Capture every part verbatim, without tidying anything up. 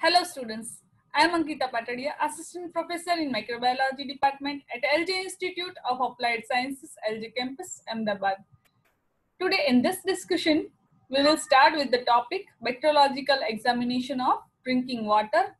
Hello students, I am Ankita Patadia, Assistant Professor in Microbiology Department at L J Institute of Applied Sciences, L J Campus, Ahmedabad. Today in this discussion, we will start with the topic bacteriological examination of drinking water.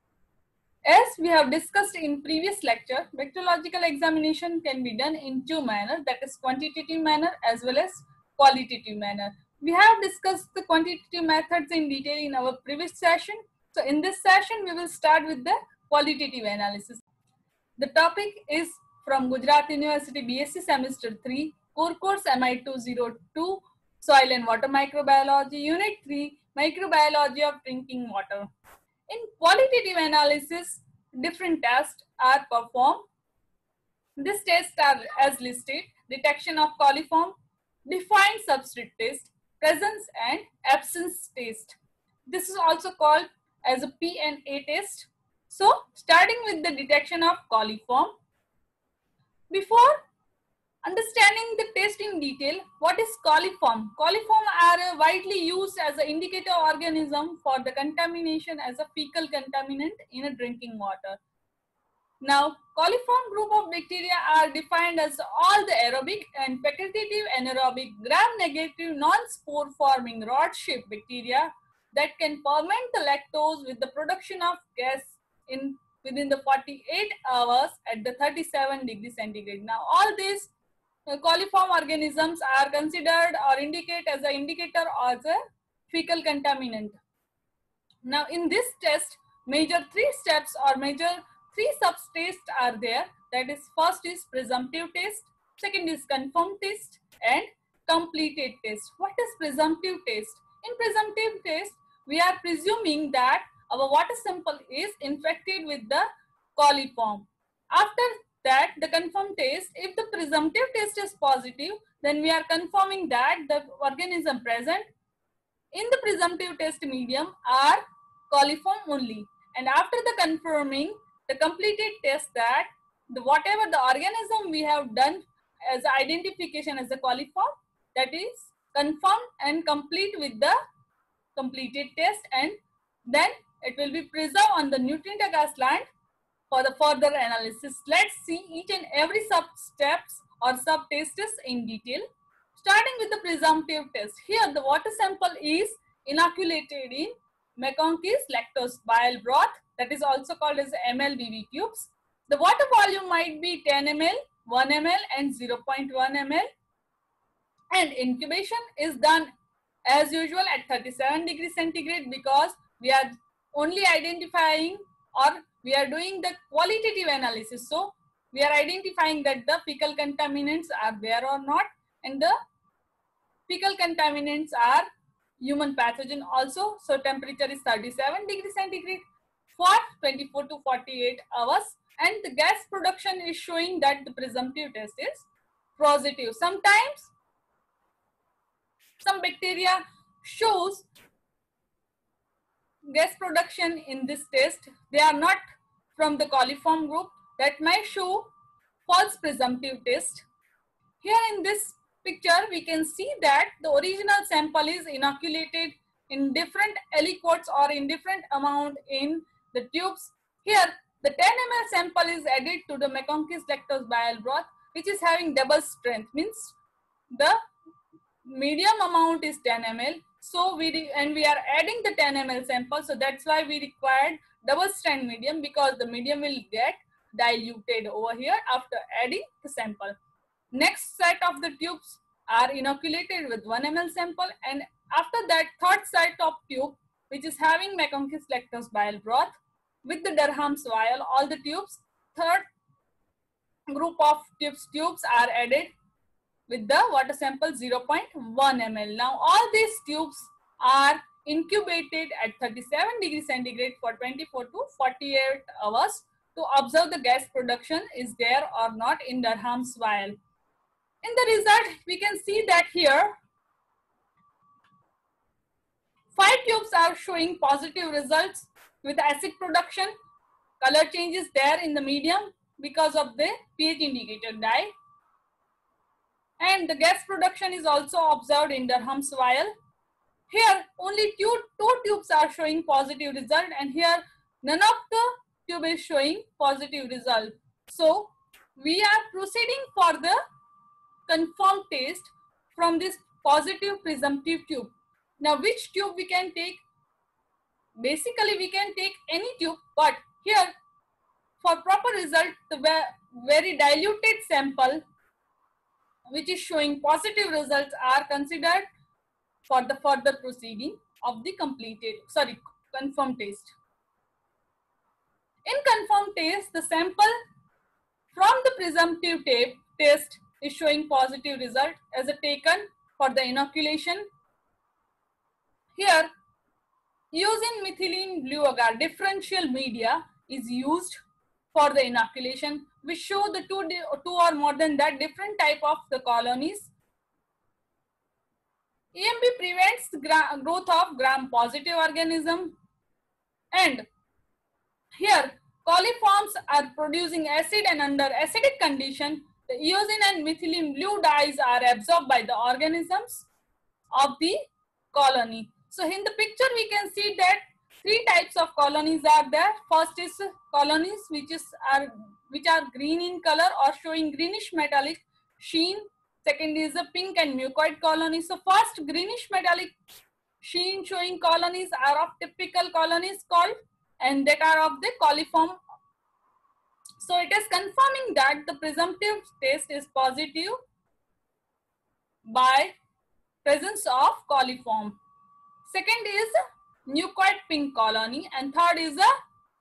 As we have discussed in previous lecture, bacteriological examination can be done in two manners, that is quantitative manner as well as qualitative manner. We have discussed the quantitative methods in detail in our previous session. So in this session, we will start with the qualitative analysis. The topic is from Gujarat University B S c Semester three, Core Course M I two oh two, Soil and Water Microbiology, Unit three, Microbiology of Drinking Water. In qualitative analysis, different tests are performed. These tests are as listed: detection of coliform, defined substrate test, presence and absence test. This is also called as a P and A test. So, starting with the detection of coliform. Before understanding the test in detail, what is coliform? Coliform are widely used as an indicator organism for the contamination as a fecal contaminant in a drinking water. Now, coliform group of bacteria are defined as all the aerobic and facultative anaerobic gram-negative non-spore forming rod-shaped bacteria that can ferment the lactose with the production of gas in within the forty-eight hours at the thirty-seven degree centigrade. Now, all these uh, coliform organisms are considered or indicate as an indicator as a fecal contaminant. Now, in this test, major three steps or major three sub-tests are there. That is, first is presumptive test, second is confirmed test, and completed test. What is presumptive test? In presumptive test, we are presuming that our water sample is infected with the coliform. After that, the confirmed test, if the presumptive test is positive, then we are confirming that the organism present in the presumptive test medium are coliform only. And after the confirming, the completed test that the whatever the organism we have done as identification as a coliform, that is confirmed and complete with the completed test, and then it will be preserved on the nutrient agar land for the further analysis. Let's see each and every sub steps or sub tests in detail. Starting with the presumptive test. Here the water sample is inoculated in McConkey's lactose bile broth, that is also called as M L B B tubes. The water volume might be ten milliliters, one milliliter and zero point one milliliter. And incubation is done as usual at thirty-seven degrees centigrade because we are only identifying or we are doing the qualitative analysis. So we are identifying that the fecal contaminants are there or not, and the fecal contaminants are human pathogen also. So temperature is thirty-seven degrees centigrade for twenty-four to forty-eight hours, and the gas production is showing that the presumptive test is positive. Sometimes some bacteria shows gas production in this test. They are not from the coliform group, that might show false presumptive test. Here in this picture, we can see that the original sample is inoculated in different aliquots or in different amount in the tubes. Here, the ten milliliter sample is added to the McConkey's lactose bile broth, which is having double strength, means the medium amount is ten milliliters. So we and we are adding the ten milliliter sample, so that's why we required double strength medium, because the medium will get diluted over here after adding the sample. Next set of the tubes are inoculated with one milliliter sample, and after that third set of tube, which is having McConkey's lactose bile broth with the Durham's vial, all the tubes, third group of tubes, tubes are added with the water sample zero point one milliliter. Now all these tubes are incubated at thirty-seven degrees centigrade for twenty-four to forty-eight hours to observe the gas production is there or not in Durham's vial. In the result, we can see that here five tubes are showing positive results with acid production. Color changes there in the medium because of the pH indicator dye. And the gas production is also observed in Durham's vial. Here only two, two tubes are showing positive result, and here none of the tube is showing positive result. So we are proceeding for the confirmed test from this positive presumptive tube. Now which tube we can take? Basically we can take any tube, but here for proper result the very diluted sample which is showing positive results are considered for the further proceeding of the completed, sorry, confirmed test. In confirmed test, the sample from the presumptive tape test is showing positive result as a taken for the inoculation. Here, using methylene blue agar differential media is used for the inoculation. We show the two, two or more than that different type of the colonies. E M B prevents the growth of gram-positive organism, and here coliforms are producing acid, and under acidic condition, the eosin and methylene blue dyes are absorbed by the organisms of the colony. So in the picture we can see that three types of colonies are there. First is colonies which is are which are green in color or showing greenish metallic sheen. Second is the pink and mucoid colonies. So first greenish metallic sheen showing colonies are of typical colonies called, and that are of the coliform. So it is confirming that the presumptive test is positive by presence of coliform. Second is mucoid pink colony, and third is a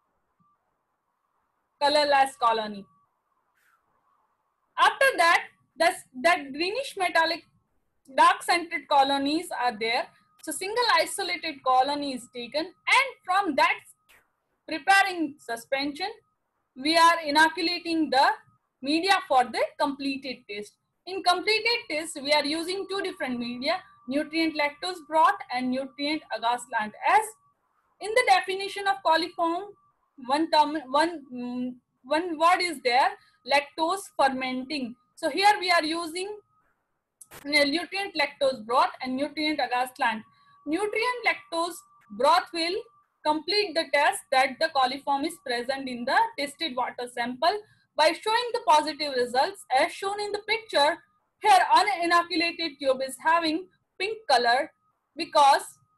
colorless colony. After that, Thus, that greenish metallic dark scented colonies are there. So single isolated colony is taken, and from that preparing suspension, we are inoculating the media for the completed test. In completed test, we are using two different media, nutrient lactose broth and nutrient agar slant. As in the definition of coliform, one term, one, one word is there, lactose fermenting. So here we are using nutrient lactose broth and nutrient agar slant. Nutrient lactose broth will complete the test that the coliform is present in the tested water sample by showing the positive results as shown in the picture. Here uninoculated tube is having pink color because,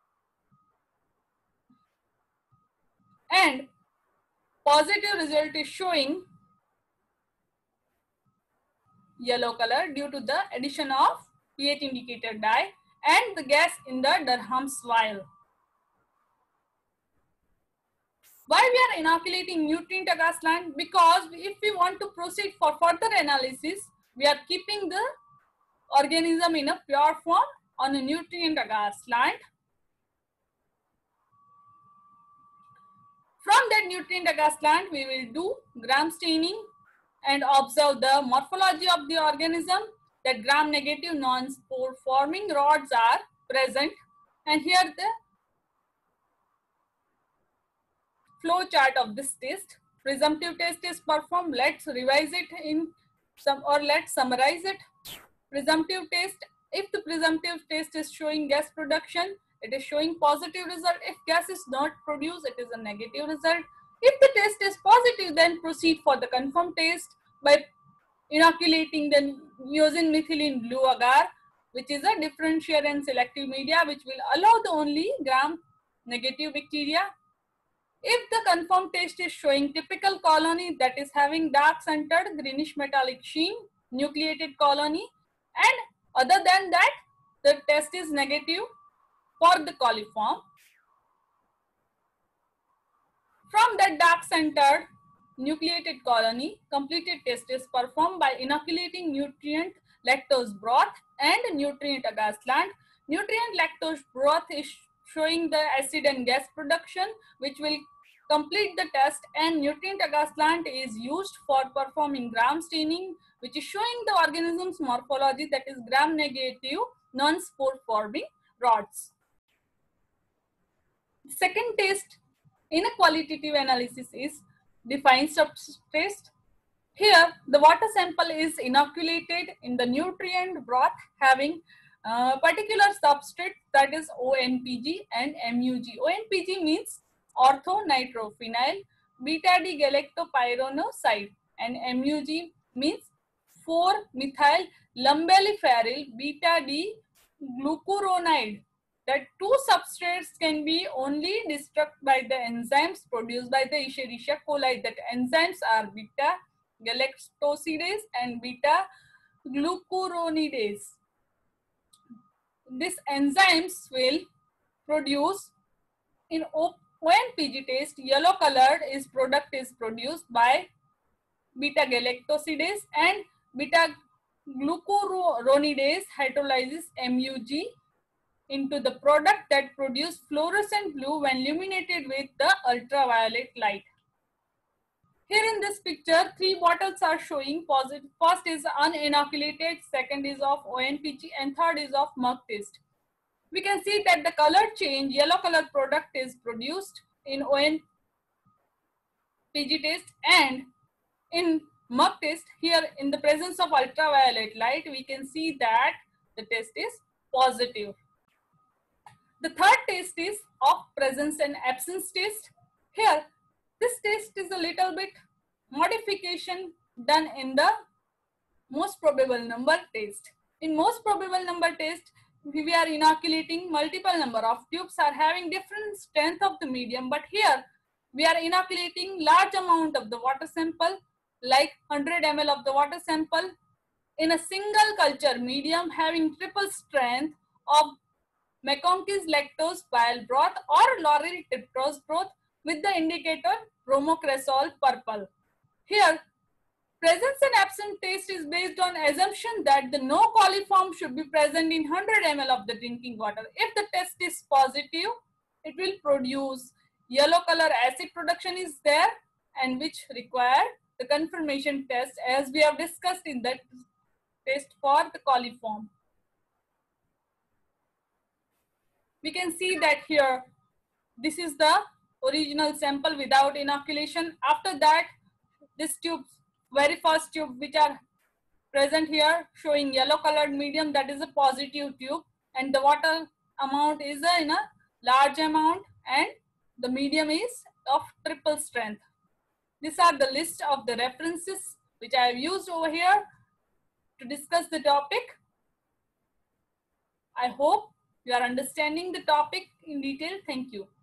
and positive result is showing yellow color due to the addition of pH indicator dye and the gas in the Durham's vial. Why we are inoculating nutrient agar slant? Because if we want to proceed for further analysis, we are keeping the organism in a pure form on a nutrient agar slant. From that nutrient agar slant, we will do gram staining and observe the morphology of the organism, that gram negative non-spore forming rods are present, and here the flow chart of this test. Presumptive test is performed. Let's revise it in some, or let's summarize it. Presumptive test, if the presumptive test is showing gas production, it is showing positive result. If gas is not produced, it is a negative result. If the test is positive, then proceed for the confirmed test by inoculating the using methylene blue agar, which is a differential and selective media which will allow the only gram negative bacteria. If the confirmed test is showing typical colony, that is having dark centered greenish metallic sheen, nucleated colony, and other than that, the test is negative for the coliform. From that dark centered nucleated colony, completed test is performed by inoculating nutrient lactose broth and nutrient agar slant. Nutrient lactose broth is showing the acid and gas production, which will complete the test, and nutrient agar slant is used for performing gram staining, which is showing the organism's morphology, that is gram negative non-spore forming rods. Second test in a qualitative analysis is defined substrate test. Here the water sample is inoculated in the nutrient broth having uh, particular substrate, that is O N P G and M U G. O N P G means orthonitrophenyl beta D galactopyronoside and M U G means four methyl lumbelliferyl beta D glucuronide. That two substrates can be only destructed by the enzymes produced by the Escherichia coli. That enzymes are beta galactosidase and beta glucuronidase. These enzymes will produce in O N P G test, yellow colored is product is produced by beta galactosidase and beta glucuronidase hydrolyzes M U G into the product that produce fluorescent blue when illuminated with the ultraviolet light. Here in this picture, three bottles are showing positive. First is uninoculated, second is of O N P G, and third is of Merck test. We can see that the color change, yellow color product is produced in O N P G test, and in Merck test, here in the presence of ultraviolet light, we can see that the test is positive. The third test is of presence and absence test. Here, this test is a little bit modification done in the most probable number test. In most probable number test, we are inoculating multiple number of tubes are having different strength of the medium, but here we are inoculating large amount of the water sample, like one hundred milliliters of the water sample in a single culture medium having triple strength of McConkey's lactose bile broth or lauryl tiptrose broth with the indicator bromocresol purple. Here, presence and absence test is based on assumption that the no coliform should be present in one hundred milliliters of the drinking water. If the test is positive, it will produce yellow color acid production is there, and which require the confirmation test as we have discussed in that test for the coliform. We can see that here, this is the original sample without inoculation. After that, this tube, very first tube which are present here showing yellow colored medium, that is a positive tube, and the water amount is a, in a large amount, and the medium is of triple strength. These are the list of the references which I have used over here to discuss the topic. I hope you are understanding the topic in detail. Thank you.